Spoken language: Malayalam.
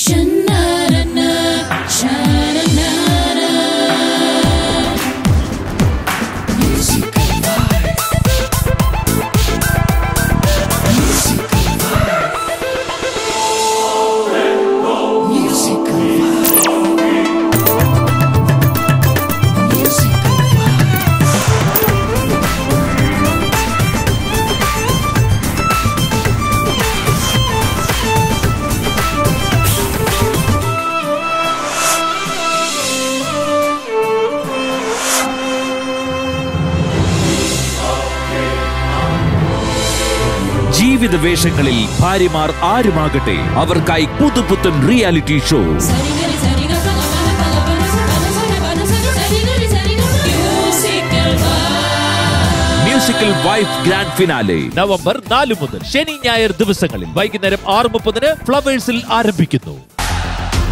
ജീവിത വേഷങ്ങളിൽ ഭാര്യമാർ ആരുമാകട്ടെ, അവർക്കായി പുതുപുത്തൻ reality show musical wife grand finale November 4 മുതൽ ശനി ഞായർ ദിവസങ്ങളിൽ വൈകുന്നേരം 6:30 ഫ്ലവേഴ്സിൽ ആരംഭിക്കുന്നു.